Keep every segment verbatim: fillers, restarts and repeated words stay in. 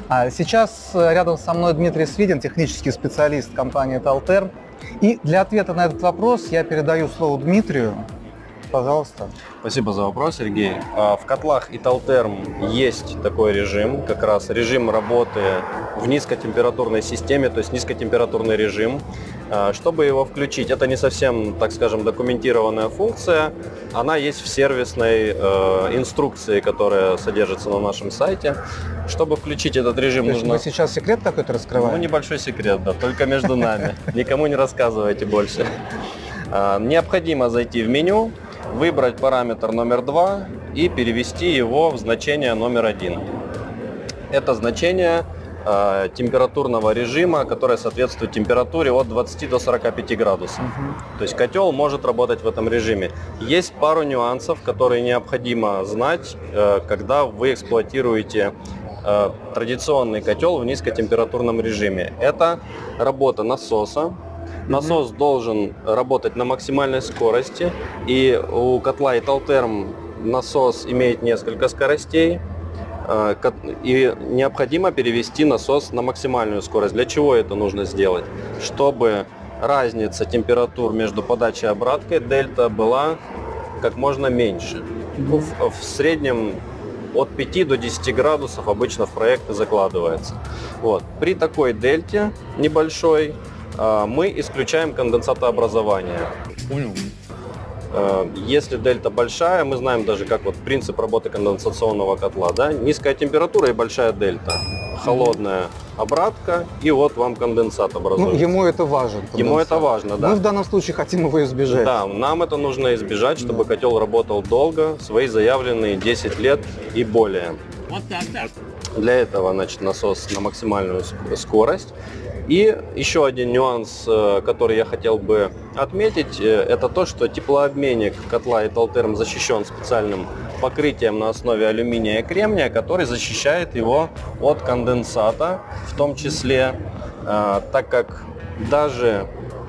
А сейчас рядом со мной Дмитрий Свидин, технический специалист компании Талтерм. И для ответа на этот вопрос я передаю слово Дмитрию. Пожалуйста. Спасибо за вопрос, Сергей. В котлах Italtherm есть такой режим, как раз режим работы в низкотемпературной системе, то есть низкотемпературный режим. Чтобы его включить, это не совсем, так скажем, документированная функция. Она есть в сервисной э, инструкции, которая содержится на нашем сайте. Чтобы включить этот режим, То нужно... Мы сейчас секрет какой-то раскрываем? Ну, небольшой секрет, да, только между нами. Никому не рассказывайте больше. Необходимо зайти в меню, выбрать параметр номер два и перевести его в значение номер один. Это значение э, температурного режима, которое соответствует температуре от двадцати до сорока пяти градусов. Uh-huh. То есть котел может работать в этом режиме. Есть пару нюансов, которые необходимо знать, э, когда вы эксплуатируете э, традиционный котел в низкотемпературном режиме. Это работа насоса. Насос должен работать на максимальной скорости, и у котла Italtherm насос имеет несколько скоростей, и необходимо перевести насос на максимальную скорость. Для чего это нужно сделать? Чтобы разница температур между подачей и обраткой, дельта, была как можно меньше. В, в среднем от пяти до десяти градусов обычно в проекты закладывается. Вот. При такой дельте небольшой мы исключаем конденсатообразование. Понял. Если дельта большая, мы знаем даже, как вот принцип работы конденсационного котла, да? Низкая температура и большая дельта. Холодная обратка, и вот вам конденсат образуется. Ну, ему это важно. Ему это важно, да. Мы в данном случае хотим его избежать. Да, нам это нужно избежать, чтобы да. котел работал долго, свои заявленные десять лет и более. Вот так, так. Для этого, значит, насос на максимальную скорость. И еще один нюанс, который я хотел бы отметить, это то, что теплообменник котла Italtherm защищен специальным покрытием на основе алюминия и кремния, который защищает его от конденсата, в том числе, так как даже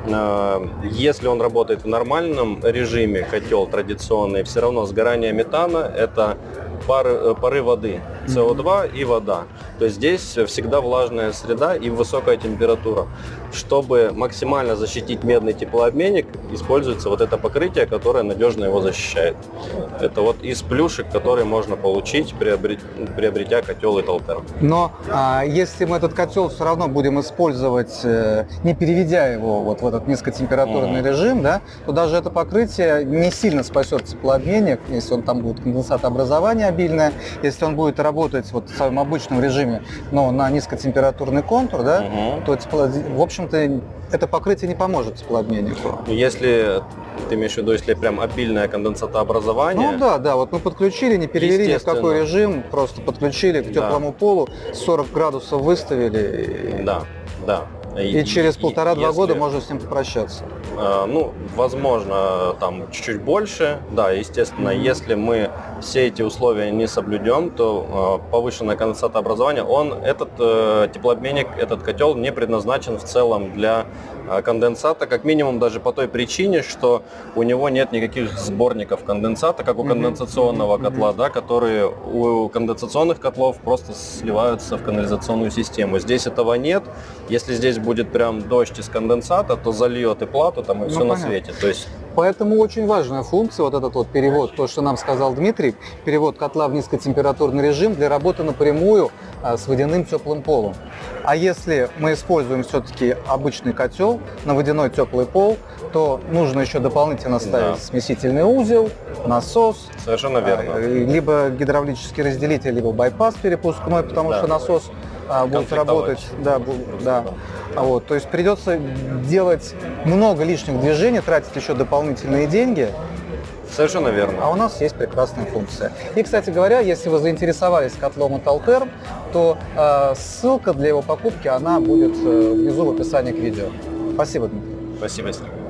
если он работает в нормальном режиме, котел традиционный, все равно сгорание метана – это пары, пары воды, эс о два и вода. То есть здесь всегда влажная среда и высокая температура. Чтобы максимально защитить медный теплообменник, используется вот это покрытие, которое надежно его защищает. Это вот из плюшек, которые можно получить, приобретя котел Italtherm. Но а, если мы этот котел все равно будем использовать, э, не переведя его вот в этот низкотемпературный mm. режим, да, то даже это покрытие не сильно спасет теплообменник, если он там будет конденсатообразование обильное, если он будет работать вот в своем обычном режиме, но на низкотемпературный контур, да, mm-hmm. то тепло, в общем-то это покрытие не поможет теплообменнику. Если ты имеешь в виду, если прям обильное конденсатообразование. Ну да, да, вот мы подключили, не перевели ни в какой режим, просто подключили к теплому да. полу, сорок градусов выставили. И... Да, да. И, и через полтора-два если... года можно с ним попрощаться. Э, ну, возможно, там чуть-чуть больше. Да, естественно, mm-hmm. если мы все эти условия не соблюдем, то э, повышенное конденсатообразование, он, этот э, теплообменник, этот котел не предназначен в целом для э, конденсата, как минимум даже по той причине, что у него нет никаких сборников конденсата, как у mm-hmm. конденсационного mm-hmm. котла, да, которые у конденсационных котлов просто сливаются в канализационную систему. Здесь этого нет. Если здесь будет прям дождь из конденсата, то зальет и плату, там и все ну, на свете. То есть... Поэтому очень важная функция, вот этот вот перевод, то, что нам сказал Дмитрий, перевод котла в низкотемпературный режим для работы напрямую а, с водяным теплым полом. А если мы используем все-таки обычный котел на водяной теплый пол, то нужно еще дополнительно ставить да. смесительный узел, насос. Совершенно верно. А, либо гидравлический разделитель, либо байпас перепускной, потому да. что насос а, будет работать. Да, да. А вот, то есть придется делать много лишних движений, тратить еще дополнительные деньги. Совершенно верно. А у нас есть прекрасная функция. И, кстати говоря, если вы заинтересовались котлом Italtherm, то э, ссылка для его покупки, она будет э, внизу в описании к видео. Спасибо, Дмитрий. Спасибо, Сергей.